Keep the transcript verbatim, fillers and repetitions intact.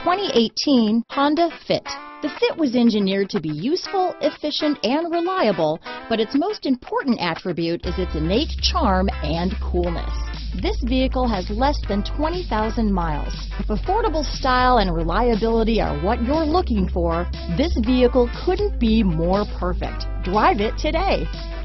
twenty eighteen Honda Fit. The Fit was engineered to be useful, efficient, and reliable, but its most important attribute is its innate charm and coolness. This vehicle has less than twenty thousand miles. If affordable style and reliability are what you're looking for, this vehicle couldn't be more perfect. Drive it today.